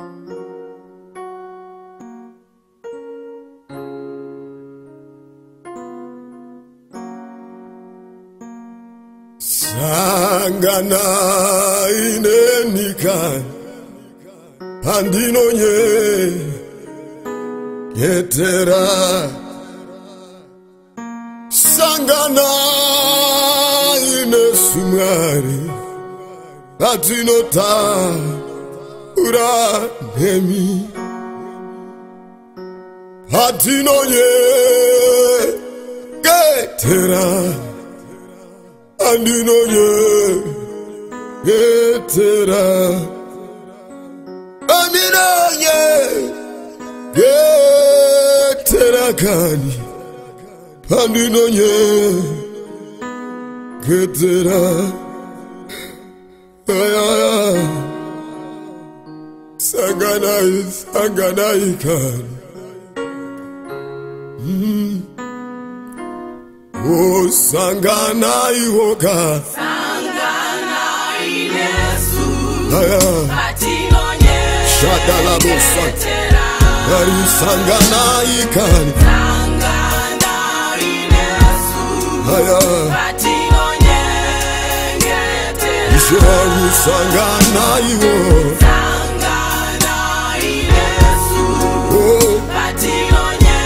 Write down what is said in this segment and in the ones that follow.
Sanganai nenikan andinonye yetera Sanganai nesumari atinota ura nemi atinonye yetera andinonye yetera andinonye yetera kani andinonye yetera Sanganai Sanganai kani Oh, Sanganai woka Sanganai nesu Patinonye Shadala bosa Dari Sanganai kan Sanganai nesu Patinonye Ishari Sanganai wo Sanganai nesu Patinonye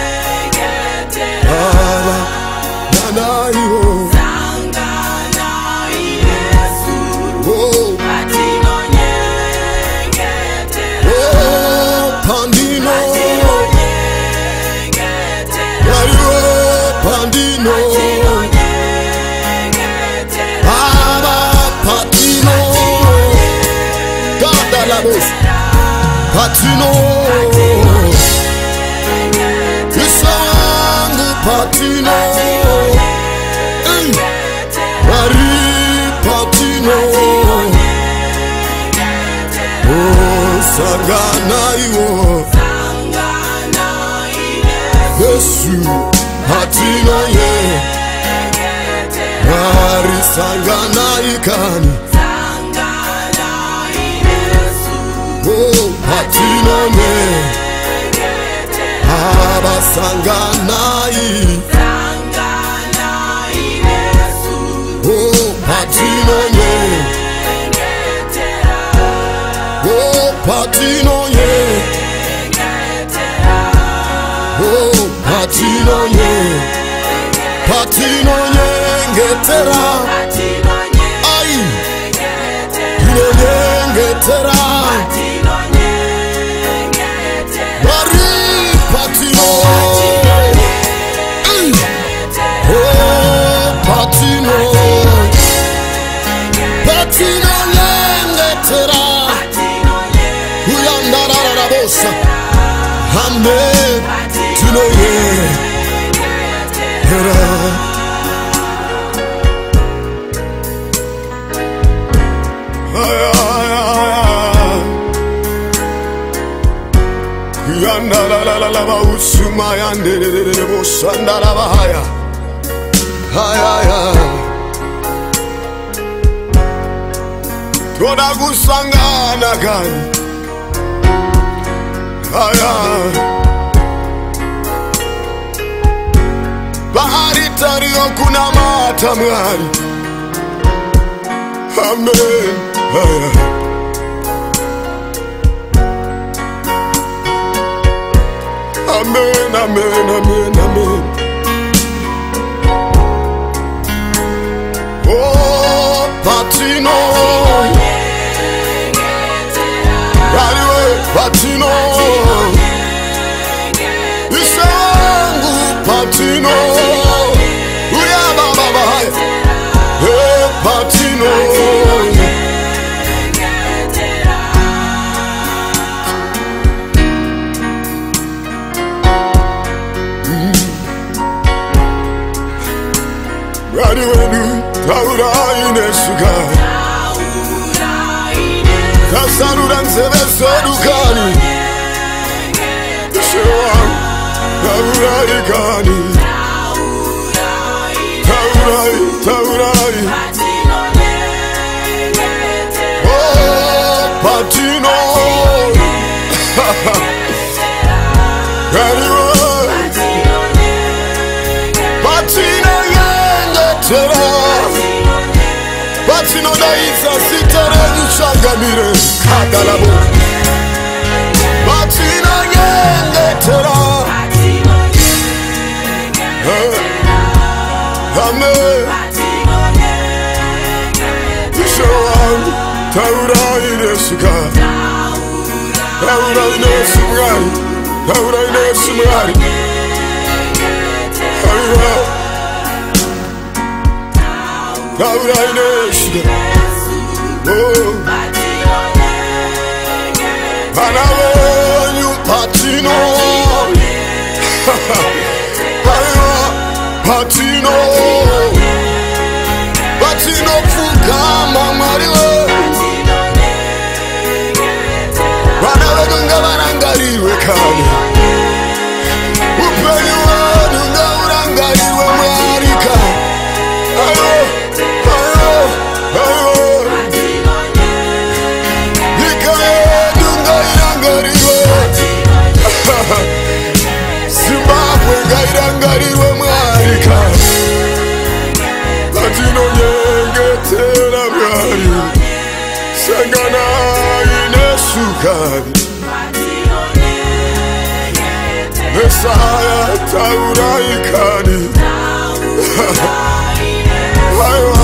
Sanganai nesu Patinonye Pandino Pandino Baba Patino Gadalabos Patino Isangu Patino Mari Patino Oh Sanganai wo Nesu Patinonye Mari Sanganai kani Oh Patinonye Aba Sanganai Oh Patinonye Oh Patinonye Oh Patinonye Patinonye ngetera Ai Patinonye ngetera Bari Patino Oh Patino Patinonye ngetera Uyandara la bosa Hande Tinoye Hera Yandara la ba usuma yandere bosa ndara bahaya Haya Toda kusangana gani Haya Bahari tario kuna mata mwari Amen Haya Amen, amen, amen, amen Oh, Patino Patino Isangu Patino Uya baba Hey Patino Radiwenu Taura inesuka Kasarudan sebe sedukani Shewa Taura ikani Taurai Oh Patino Batino daiza sitere nyushangamire kadalabo Batino nyengetera Amen Ishawan Taura inesuka Taura inesumgari Taura inesumgari Taura inesuka Oh Panawenyu patino Patino Patino fugama mariwe Panawenunga barangariwe kane Upenyu wanunga urangariwe marika Ayo Ayo Ayo Ikaye dunga irangariwe Zimbabwe nga irangariwe marika Latino nyengetera mwari Sanganai nesu-Israel Mesaya taura ikani Ayo